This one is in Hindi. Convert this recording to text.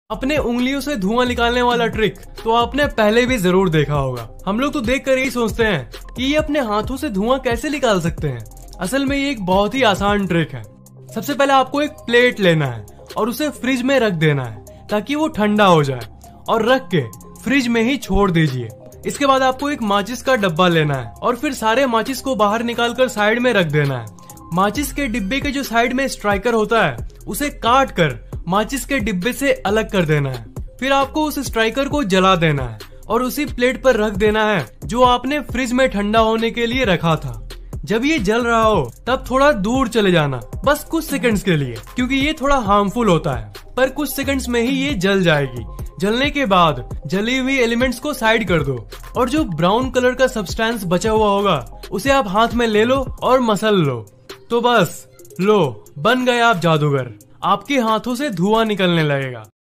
अपने उंगलियों से धुआं निकालने वाला ट्रिक तो आपने पहले भी जरूर देखा होगा। हम लोग तो देखकर यही सोचते हैं कि ये अपने हाथों से धुआं कैसे निकाल सकते हैं। असल में ये एक बहुत ही आसान ट्रिक है। सबसे पहले आपको एक प्लेट लेना है और उसे फ्रिज में रख देना है ताकि वो ठंडा हो जाए, और रख के फ्रिज में ही छोड़ दीजिए। इसके बाद आपको एक माचिस का डब्बा लेना है और फिर सारे माचिस को बाहर निकाल कर साइड में रख देना है। माचिस के डिब्बे के जो साइड में स्ट्राइकर होता है उसे काट कर माचिस के डिब्बे से अलग कर देना है। फिर आपको उस स्ट्राइकर को जला देना है और उसी प्लेट पर रख देना है जो आपने फ्रिज में ठंडा होने के लिए रखा था। जब ये जल रहा हो तब थोड़ा दूर चले जाना, बस कुछ सेकंड्स के लिए, क्योंकि ये थोड़ा हार्मफुल होता है। पर कुछ सेकंड्स में ही ये जल जाएगी। जलने के बाद जली हुई एलिमेंट्स को साइड कर दो और जो ब्राउन कलर का सब्सटेंस बचा हुआ होगा उसे आप हाथ में ले लो और मसल लो। तो बस लो, बन गए आप जादूगर। आपके हाथों से धुआं निकलने लगेगा।